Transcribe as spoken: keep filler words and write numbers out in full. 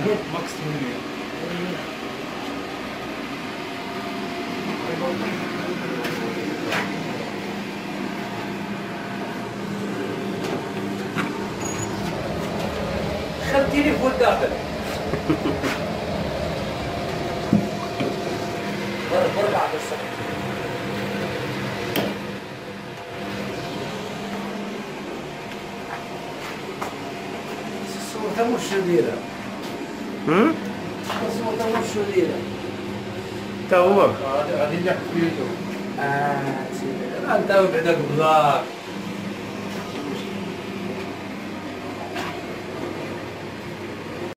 ماكس ثمانية. خذ تليفون داخل. برجع بس. الصورة مش دايرة. هم؟ الصورة مش دايرة. تا هو. هذه اللي حكيته. آه سيدي. أنت وبعدك بضاعة.